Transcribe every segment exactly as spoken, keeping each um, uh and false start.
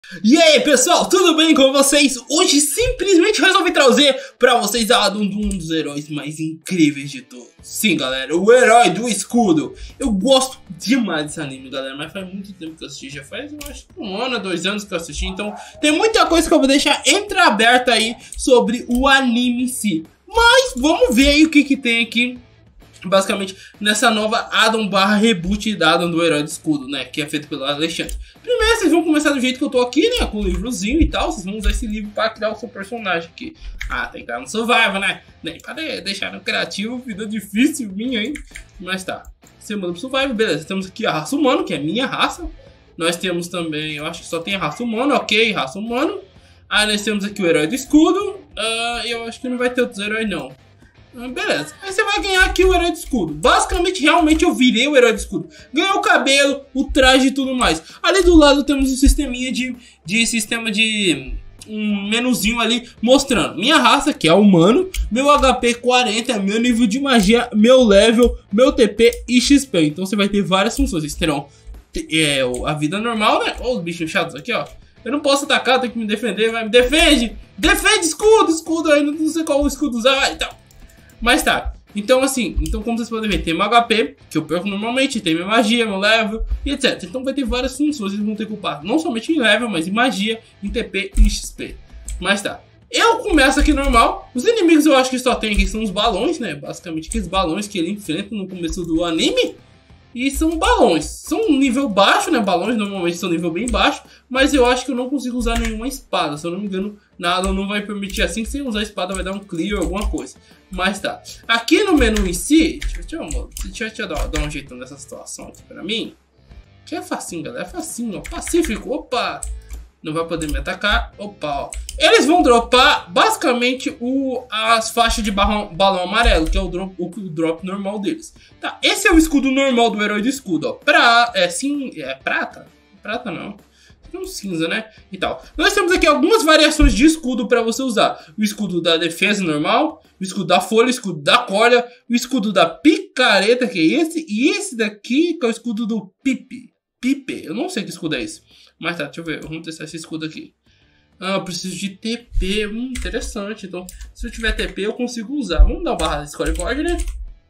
E aí pessoal, tudo bem com vocês? Hoje simplesmente resolvi trazer pra vocês a um dos heróis mais incríveis de todos. Sim galera, o herói do escudo. Eu gosto demais desse anime galera, mas faz muito tempo que eu assisti. Já faz eu acho um ano, dois anos que eu assisti. Então tem muita coisa que eu vou deixar entreaberta aí sobre o anime em si. Mas vamos ver aí o que que tem aqui basicamente nessa nova Adam barra reboot da Adam do Herói do Escudo, né? Que é feito pelo Alexandre. Primeiro vocês vão começar do jeito que eu tô aqui, né? Com o livrozinho e tal. Vocês vão usar esse livro para criar o seu personagem aqui. Ah, tem que estar no survival, né? Nem para deixar no criativo, vida difícil minha, hein? Mas tá. Você manda pro survival, beleza. Temos aqui a raça humana, que é a minha raça. Nós temos também, eu acho que só tem a raça humana, ok, raça humana. Aí nós temos aqui o Herói do Escudo. Uh, eu acho que não vai ter outros heróis não. Beleza, aí você vai ganhar aqui o Herói do Escudo. Basicamente, realmente eu virei o Herói do Escudo. Ganhei o cabelo, o traje e tudo mais. Ali do lado temos um sisteminha de, de sistema de um menuzinho ali mostrando minha raça, que é humano, meu H P quarenta, meu nível de magia, meu level, meu T P e X P. Então você vai ter várias funções. Vocês terão é, a vida normal, né? Olha os bichos chatos aqui, ó. Eu não posso atacar, tenho que me defender. Vai, me defende! Defende, escudo, escudo aí, não sei qual o escudo usar e tal. Mas tá, então assim, então como vocês podem ver, tem meu H P, que eu perco normalmente, tem minha magia, meu level e etcétera. Então vai ter várias funções, vocês vão ter que ocupar, não somente em level, mas em magia, em T P e X P. Mas tá, eu começo aqui normal, os inimigos eu acho que só tem aqui são os balões, né? Basicamente aqueles balões que ele enfrenta no começo do anime. E são balões, são um nível baixo, né? Balões normalmente são nível bem baixo, mas eu acho que eu não consigo usar nenhuma espada. Se eu não me engano, nada não vai permitir assim. Se eu usar a espada vai dar um clear ou alguma coisa. Mas tá, aqui no menu em si, deixa eu, deixa eu, deixa eu dar, dar um jeito nessa situação aqui pra mim. Que é facinho, galera, é facinho, ó. Pacífico, opa! Não vai poder me atacar, opa, ó. Eles vão dropar basicamente o, as faixas de balão, balão amarelo, que é o drop, o, o drop normal deles. Tá, esse é o escudo normal do Herói do Escudo, ó. Pra, é, sim, é prata? Prata não. É um cinza, né? E tal. Nós temos aqui algumas variações de escudo pra você usar. O escudo da defesa normal, o escudo da folha, o escudo da corda, o escudo da picareta, que é esse, e esse daqui que é o escudo do pipe. Pipe, eu não sei que escudo é esse. Mas tá, deixa eu ver, vamos testar esse escudo aqui. Ah, eu preciso de T P, hum, interessante. Então, se eu tiver T P, eu consigo usar. Vamos dar uma barra de Discord, né?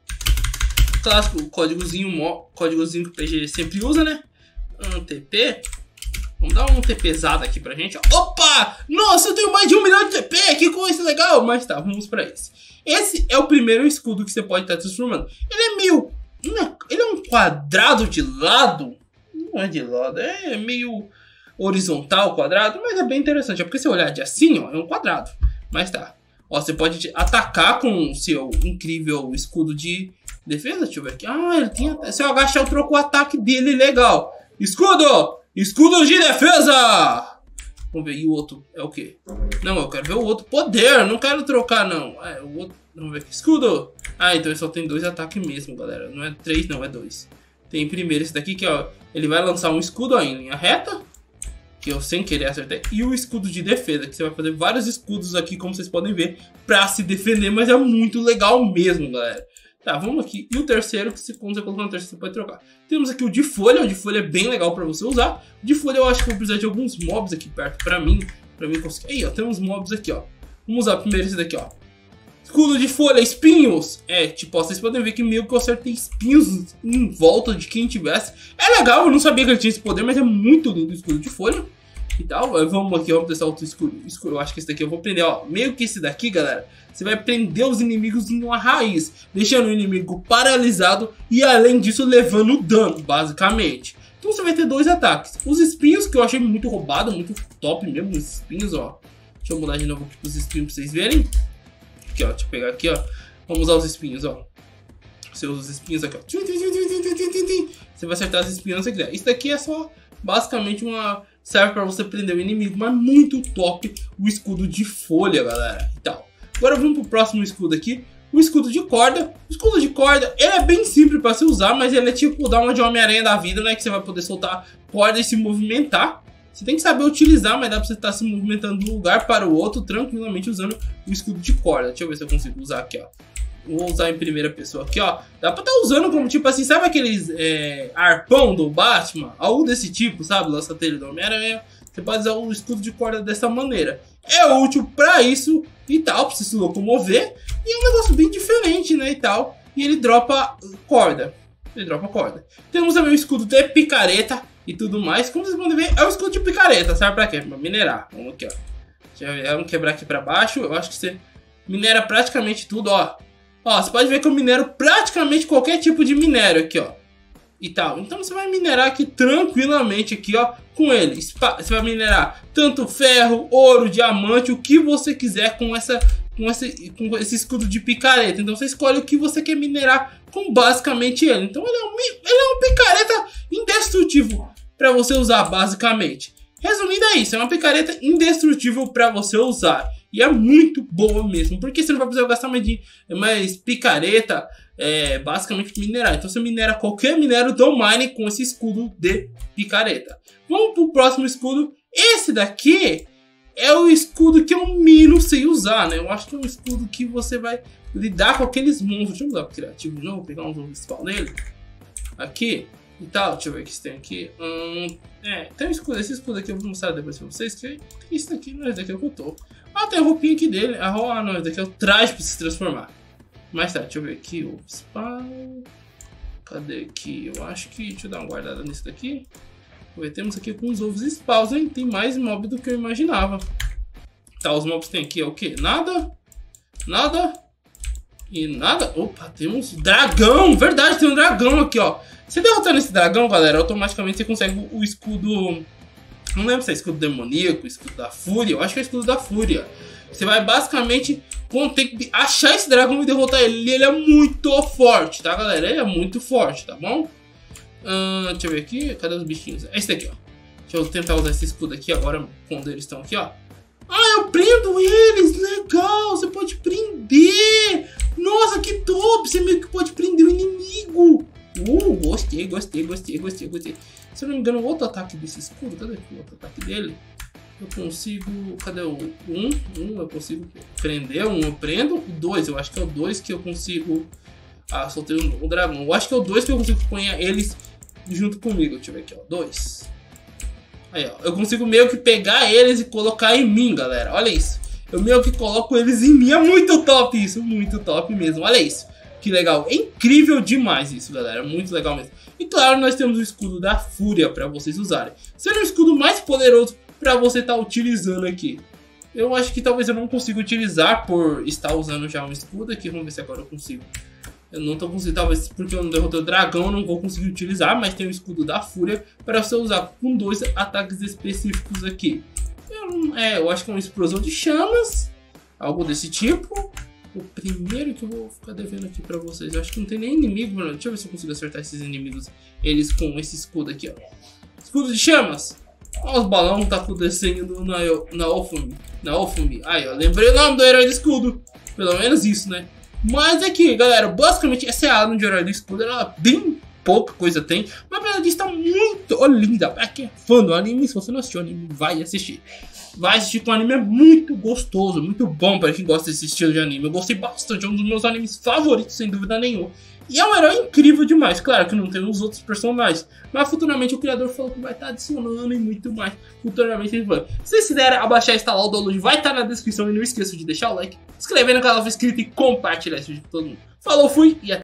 Clássico, códigozinho, códigozinho que o P G sempre usa, né? Um T P. Vamos dar um T P pesado aqui pra gente. Opa! Nossa, eu tenho mais de um milhão de T P, que coisa legal! Mas tá, vamos pra esse. Esse é o primeiro escudo que você pode estar transformando. Ele é meio... Ele é um quadrado de lado. Não é de lado, é meio... horizontal, quadrado, mas é bem interessante, é porque se eu olhar de assim, ó, é um quadrado, mas tá, ó, você pode atacar com o seu incrível escudo de defesa, deixa eu ver aqui, ah, ele tem, se eu agachar eu troco o ataque dele, legal, escudo, escudo de defesa, vamos ver, e o outro é o que? Não, eu quero ver o outro poder, não quero trocar não, é, o outro, vamos ver aqui, escudo, ah, então ele só tem dois ataques mesmo, galera, não é três não, é dois, tem primeiro esse daqui que ó, ele vai lançar um escudo ó, em linha reta, que eu sem querer acertei, e o escudo de defesa, que você vai fazer vários escudos aqui, como vocês podem ver, pra se defender, mas é muito legal mesmo, galera. Tá, vamos aqui, e o terceiro, que se, quando você colocar no terceiro, você pode trocar. Temos aqui o de folha, o de folha é bem legal pra você usar. O de folha eu acho que eu vou precisar de alguns mobs aqui perto pra mim, pra mim conseguir. Aí, ó, temos mobs aqui, ó. Vamos usar primeiro esse daqui, ó. Escudo de folha, espinhos. É, tipo, ó, vocês podem ver que meio que eu acertei espinhos em volta de quem tivesse. É legal, eu não sabia que ele tinha esse poder, mas é muito lindo o escudo de folha e tal. Vamos aqui, vamos testar outro escudo. escudo. Eu acho que esse daqui eu vou prender, ó. Meio que esse daqui, galera, você vai prender os inimigos em uma raiz, deixando o inimigo paralisado e, além disso, levando dano, basicamente. Então você vai ter dois ataques. Os espinhos, que eu achei muito roubado, muito top mesmo, os espinhos, ó. Deixa eu mudar de novo aqui os espinhos pra vocês verem. Aqui, ó, deixa eu pegar aqui, ó. Vamos usar os espinhos, ó. Você usa os espinhos aqui, ó. Você vai acertar as espinhos se quiser. Isso daqui é só, basicamente, uma... serve pra você prender o inimigo, mas muito top o escudo de folha, galera. E tal. Agora vamos pro próximo escudo aqui. O escudo de corda. O escudo de corda, ele é bem simples pra se usar, mas ele é tipo dar uma de Homem-Aranha da vida, né? Que você vai poder soltar corda e se movimentar. Você tem que saber utilizar, mas dá pra você estar se movimentando de um lugar para o outro tranquilamente usando o escudo de corda. Deixa eu ver se eu consigo usar aqui, ó. Vou usar em primeira pessoa aqui, ó. Dá pra estar usando como, tipo assim, sabe aqueles é, arpão do Batman? Algo desse tipo, sabe? Lança-telha do Homem-Aranha. Você pode usar o escudo de corda dessa maneira. É útil pra isso e tal, pra você se locomover. E é um negócio bem diferente, né, e tal. E ele dropa corda. Ele dropa corda. Temos também o escudo de picareta e tudo mais. Como vocês podem ver, é o escudo de picareta. Serve pra quê? Pra minerar. Vamos aqui, ó. Vamos quebrar aqui pra baixo. Eu acho que você minera praticamente tudo, ó. Ó, você pode ver que eu minero praticamente qualquer tipo de minério aqui, ó. E tal. Então você vai minerar aqui tranquilamente aqui, ó, com ele. Você vai minerar tanto ferro, ouro, diamante, o que você quiser com essa com esse com esse escudo de picareta. Então você escolhe o que você quer minerar com basicamente ele. Então ele é um ele é um picareta indestrutível para você usar basicamente. Resumindo é isso, é uma picareta indestrutível para você usar. E é muito boa mesmo, porque você não vai precisar gastar mais, de, mais picareta, é, basicamente minerar. Então você minera qualquer minério do mine com esse escudo de picareta. Vamos pro próximo escudo. Esse daqui é o escudo que eu mino sem usar, né? Eu acho que é um escudo que você vai lidar com aqueles monstros. Deixa eu mudar pro criativo de novo, vou pegar um novo spawn nele. Aqui e tal, deixa eu ver o que tem aqui. Hum, é, tem um escudo, esse escudo aqui eu vou mostrar depois pra vocês. Que isso daqui não é esse daqui que eu tô. Ah, tem a roupinha aqui dele. Ah, não, esse daqui é o traje pra se transformar. Mas tá, deixa eu ver aqui o spawn. Cadê aqui? Eu acho que. Deixa eu dar uma guardada nisso daqui. Ver, temos aqui com os ovos spawns, hein? Tem mais mob do que eu imaginava. Tá, os mobs tem aqui é o que? Nada. Nada. E nada. Opa, temos dragão. Verdade, tem um dragão aqui, ó. Você derrotando esse dragão, galera, automaticamente você consegue o escudo. Não lembro se é escudo demoníaco, escudo da fúria. Eu acho que é escudo da fúria. Você vai basicamente ter que achar esse dragão e derrotar ele. Ele é muito forte, tá, galera? Ele é muito forte, tá bom? Uh, deixa eu ver aqui. Cadê os bichinhos? É esse daqui, ó. Deixa eu tentar usar esse escudo aqui agora, quando eles estão aqui, ó. Ah, eu prendo eles! Legal! Você pode prender! Nossa, que top! Você meio que pode prender o inimigo! Uh, gostei, gostei, gostei, gostei, gostei. Se eu não me engano, o outro ataque desse escudo, cadê o outro ataque dele? Eu consigo, cadê o um? Um eu consigo prender, um eu prendo. O dois, eu acho que é o dois que eu consigo... Ah, soltei o, o dragão. Eu acho que é o dois que eu consigo pôr eles junto comigo. Deixa eu ver aqui, ó, dois. Aí, ó, eu consigo meio que pegar eles e colocar em mim, galera. Olha isso. Eu meio que coloco eles em mim. É muito top isso, muito top mesmo. Olha isso. Que legal, é incrível demais isso, galera, muito legal mesmo. E claro, nós temos o escudo da fúria para vocês usarem. Sendo o escudo mais poderoso para você estar tá utilizando aqui. Eu acho que talvez eu não consiga utilizar por estar usando já um escudo aqui. Vamos ver se agora eu consigo. Eu não tô conseguindo, talvez porque eu não derrotei o dragão, eu não vou conseguir utilizar. Mas tem o escudo da fúria para você usar com dois ataques específicos aqui. Eu, é, eu acho que é uma explosão de chamas, algo desse tipo. O primeiro que eu vou ficar devendo aqui pra vocês. Eu acho que não tem nem inimigo, mano. Deixa eu ver se eu consigo acertar esses inimigos. Eles com esse escudo aqui, ó. Escudo de chamas. Olha os balões tá acontecendo na, na Ofumi. Na Ofumi. Aí, ó. Lembrei o nome do herói do escudo. Pelo menos isso, né? Mas aqui, galera. Basicamente, essa é a arma de herói do escudo. Ela bem pouca coisa tem. Mas apesar disso, tá muito oh, linda. Pra quem é fã do anime, se você não assistiu o anime, vai assistir. Vai assistir com um anime, é muito gostoso, muito bom para quem gosta desse estilo de anime. Eu gostei bastante, é um dos meus animes favoritos, sem dúvida nenhuma. E é um herói incrível demais, claro que não tem os outros personagens. Mas futuramente o criador falou que vai estar adicionando e muito mais. Futuramente ele vai. Se vocês quiserem abaixar e instalar o download, vai estar na descrição. E não esqueça de deixar o like, se inscrever no canal, se inscrito e compartilhar esse vídeo com todo mundo. Falou, fui e até.